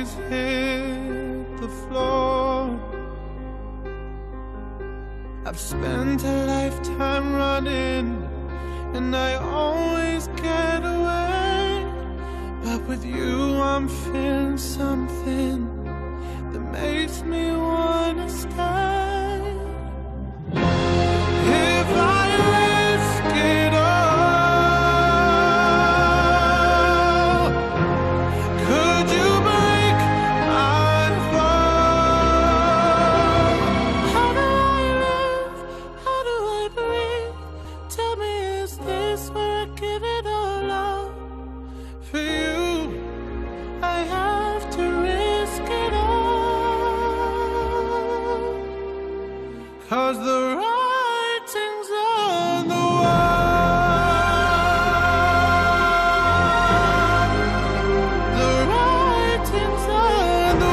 eyes hit the floor. I've spent a lifetime running, and I always get away. But with you I'm feeling something that makes me wanna stay. If I risk it all, could you break my fall? How do I live? How do I breathe? Tell me, is this where I give it all up? For you, I have to risk it all. 'Cause the writing's on the wall. The writing's on the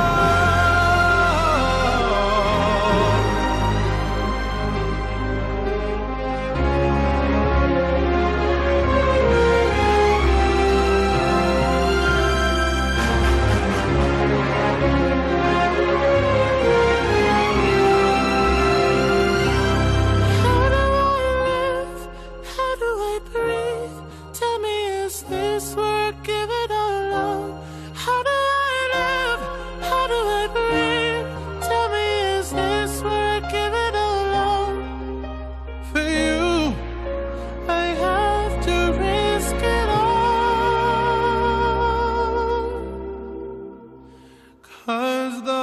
How do I live? How do I breathe? Tell me, is this where I give it all up? How do I live? How do I breathe? Tell me, is this where I give it all up? For you, I have to risk it all. 'Cause the